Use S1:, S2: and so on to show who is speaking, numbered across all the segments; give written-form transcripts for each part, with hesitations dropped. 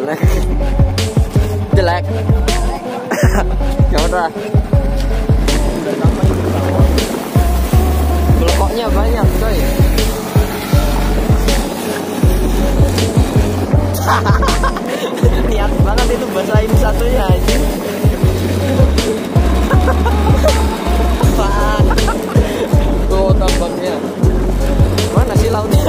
S1: jelek. Jelek. Ya udah. Belokoknya banyak coy. Niat banget itu bahasa ini satunya aja. Tuh tambaknya. Mana sih lautnya?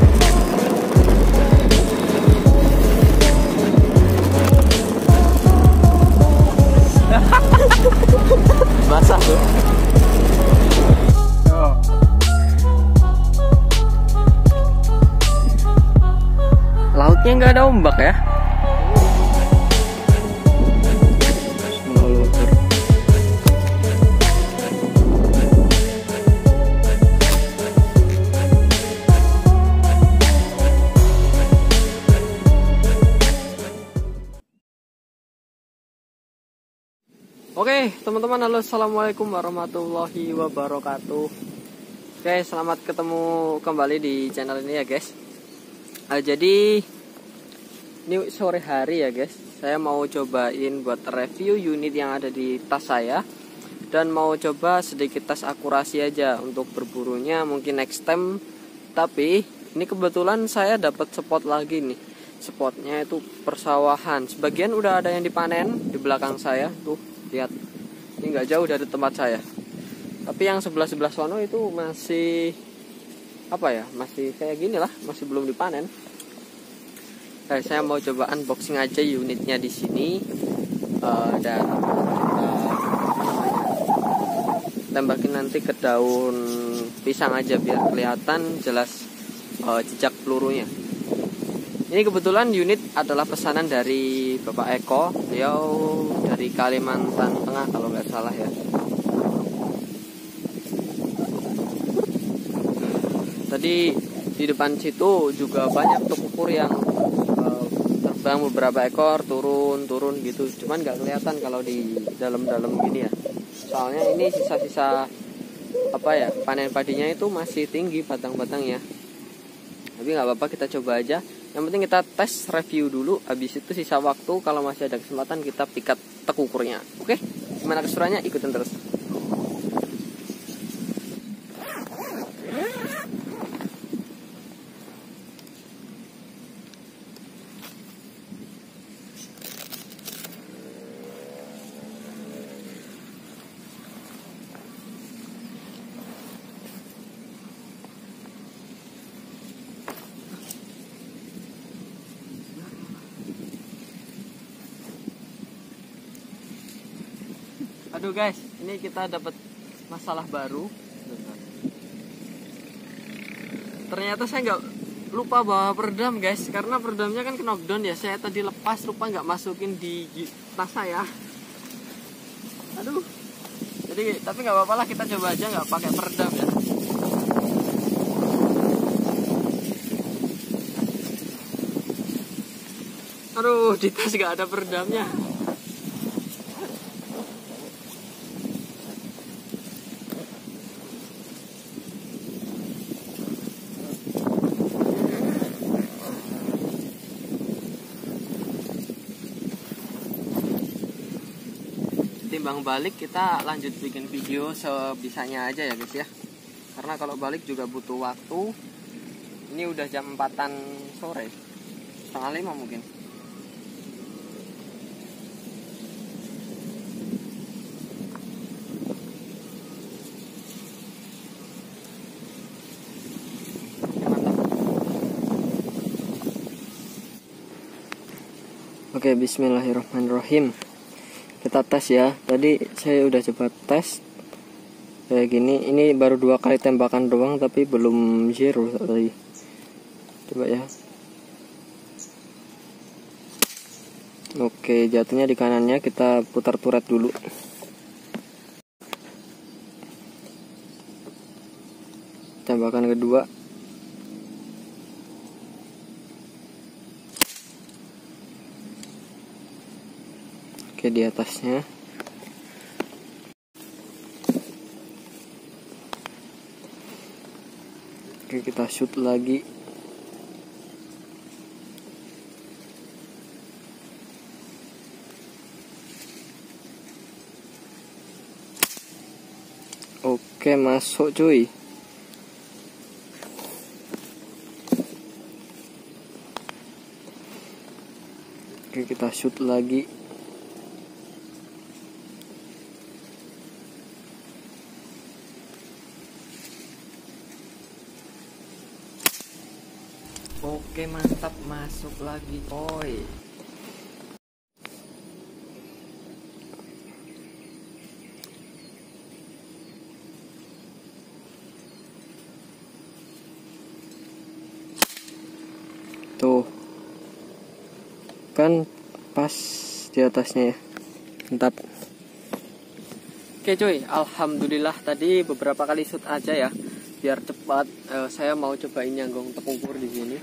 S1: Basah tuh. Lautnya nggak ada ombak ya? Oke teman-teman, halo, assalamualaikum warahmatullahi wabarakatuh. Oke, selamat ketemu kembali di channel ini ya guys. Jadi ini sore hari ya guys, saya mau cobain buat review unit yang ada di tas saya. Dan mau coba sedikit tes akurasi aja untuk berburunya, mungkin next time. Tapi ini kebetulan saya dapat spot lagi nih. Spotnya itu persawahan, sebagian udah ada yang dipanen di belakang saya tuh. Lihat, ini nggak jauh dari tempat saya. Tapi yang sebelah sono itu masih apa ya? Masih kayak gini lah, masih belum dipanen. Saya mau coba unboxing aja unitnya di sini dan tembakin nanti ke daun pisang aja biar kelihatan jelas jejak pelurunya. Ini kebetulan unit adalah pesanan dari Bapak Eko, beliau dari Kalimantan Tengah kalau nggak salah ya. Tadi di depan situ juga banyak tukukur yang terbang beberapa ekor, turun gitu. Cuman nggak kelihatan kalau di dalam gini ya. Soalnya ini sisa-sisa apa ya, panen padinya itu masih tinggi batang-batangnya. Tapi nggak apa-apa, kita coba aja. Yang penting kita tes review dulu. Habis itu sisa waktu kalau masih ada kesempatan kita pikat tekukurnya. Oke, gimana keseruannya? Ikutin terus. Aduh guys, ini kita dapat masalah baru. Ternyata saya nggak lupa bawa peredam guys, karena peredamnya kan knockdown ya. Saya tadi lepas, lupa nggak masukin di tas saya. Aduh. Jadi tapi nggak apa-apa lah, kita coba aja nggak pakai peredam ya. Aduh, di tas nggak ada peredamnya. Timbang balik kita lanjut bikin video sebisanya aja ya guys ya, karena kalau balik juga butuh waktu. Ini udah jam 4-an sore, 4:30 mungkin. Oke, bismillahirrahmanirrahim. Kita tes ya. Tadi saya udah coba tes kayak gini. Ini baru 2 kali tembakan doang, tapi belum zero tadi. Coba ya. Oke, jatuhnya di kanannya. Kita putar turret dulu. Tembakan kedua. Oke, di atasnya. Oke, kita shoot lagi. Oke, masuk cuy. Oke, kita shoot lagi. Oke, mantap, masuk lagi coy. Tuh kan pas di atasnya ya. Mantap. Oke cuy, alhamdulillah tadi beberapa kali shoot aja ya, biar cepat. Saya mau cobain nyanggong tekukur di sini.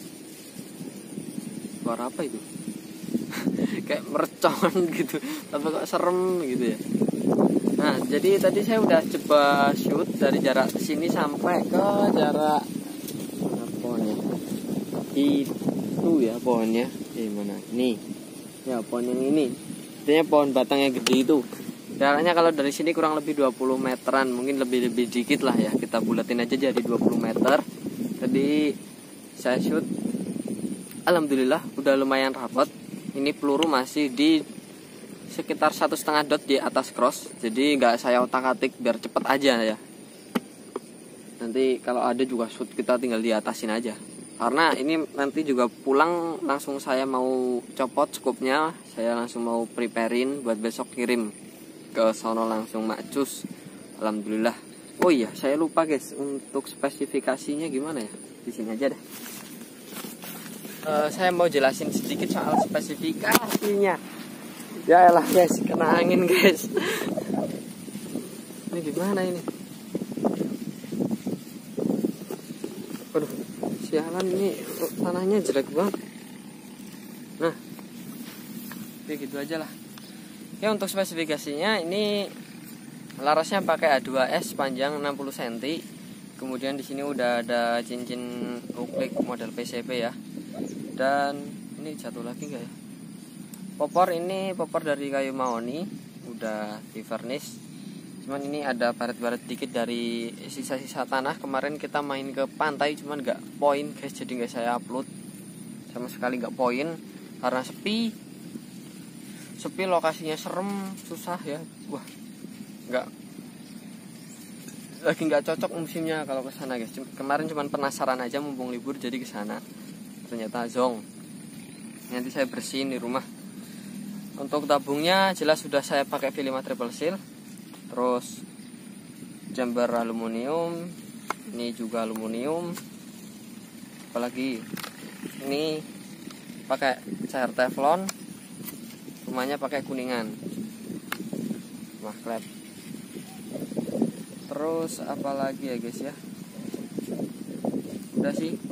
S1: Suara apa itu? Kayak mercon gitu, tapi kok serem gitu ya. Nah, jadi tadi saya udah coba shoot dari jarak sini sampai ke jarak pohonnya. Itu ya pohonnya. Mana? Nih. Ya, pohon yang ini. Artinya pohon batangnya gede itu. Jaraknya kalau dari sini kurang lebih 20 meteran, mungkin lebih dikit lah ya. Kita bulatin aja jadi 20 meter. Tadi saya shoot, alhamdulillah udah lumayan rapat. Ini peluru masih di sekitar 1,5 dot di atas cross. Jadi nggak saya otak-atik biar cepet aja ya. Nanti kalau ada juga shoot kita tinggal diatasin aja. Karena ini nanti juga pulang langsung saya mau copot scope-nya. Saya langsung mau preparein buat besok kirim ke sono langsung macus. Alhamdulillah. Oh iya, saya lupa guys, untuk spesifikasinya gimana ya? Di sini aja deh. Saya mau jelasin sedikit soal spesifikasinya. Ya elah guys, kena angin guys. Ini gimana ini? Waduh, sialan, ini tanahnya jelek banget. Nah, oke gitu aja lah. Ya, untuk spesifikasinya ini larasnya pakai A2S panjang 60 cm. Kemudian di sini udah ada cincin uklik model PCB ya. Dan ini jatuh lagi enggak ya? Popor ini popor dari kayu mahoni, udah di varnish. Cuman ini ada baret-baret dikit dari sisa-sisa tanah. Kemarin kita main ke pantai, cuman nggak poin guys, jadi nggak saya upload sama sekali, nggak poin karena sepi, lokasinya serem, susah ya. Wah, nggak cocok musimnya kalau ke sana guys. Kemarin cuman penasaran aja, mumpung libur jadi ke sana. Ternyata zong. Nanti saya bersihin di rumah. Untuk tabungnya jelas sudah saya pakai V5 triple seal. Terus jumper aluminium, ini juga aluminium. Apalagi ini pakai cair teflon, rumahnya pakai kuningan, rumah klep. Terus apalagi ya guys ya, udah sih.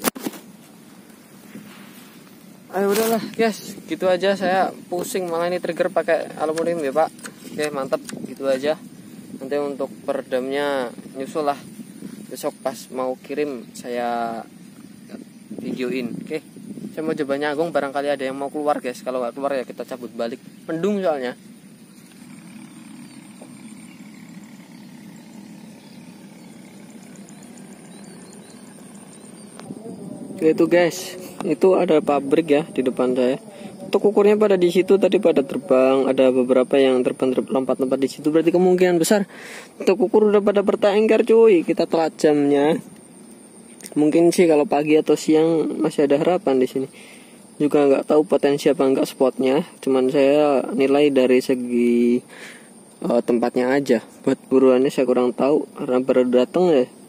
S1: Ayo udahlah guys, gitu aja. Saya pusing malah ini trigger pakai aluminium ya pak. Oke mantap, gitu aja. Nanti untuk peredamnya nyusul lah, besok pas mau kirim saya videoin. Oke, saya mau coba nyagong, barangkali ada yang mau keluar guys. Kalau nggak keluar ya kita cabut balik, mendung soalnya. Oke, itu guys, itu ada pabrik ya di depan saya. Untuk ukurnya pada di situ tadi pada terbang, ada beberapa yang terbang lompat-lompat di situ. Berarti kemungkinan besar untuk ukur udah pada bertengkar cuy. Kita telat jamnya. Mungkin sih kalau pagi atau siang masih ada harapan di sini. Juga nggak tahu potensi apa enggak spotnya. Cuman saya nilai dari segi tempatnya aja. Buat buruannya saya kurang tahu karena baru datang ya.